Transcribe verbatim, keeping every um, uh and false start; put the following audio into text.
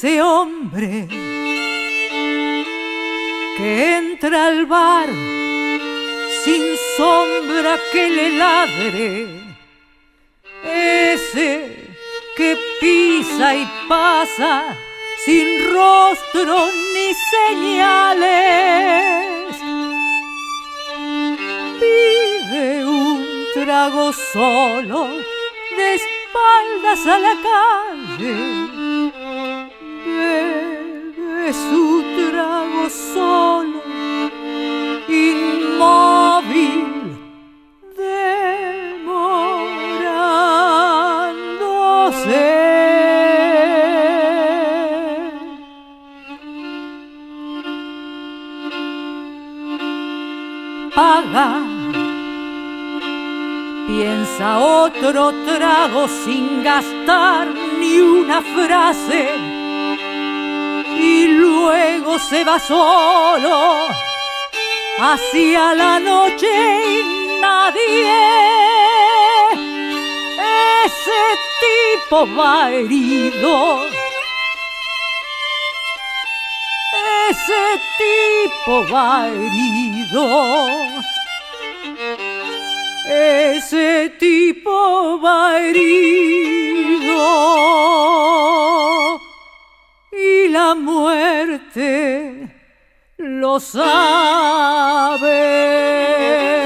ese hombre que entra al bar sin sombra que le ladre, ese que pisa y pasa sin rostro ni señales, pide un trago solo de espaldas a la calle, bebe su trago solo, inmóvil, demorándose. Paga, piensa otro trago sin gastar ni una frase y luego se va solo hacia la noche y nadie. Ese tipo va herido, ese tipo va herido, ese tipo va herido y la muerte lo sabe.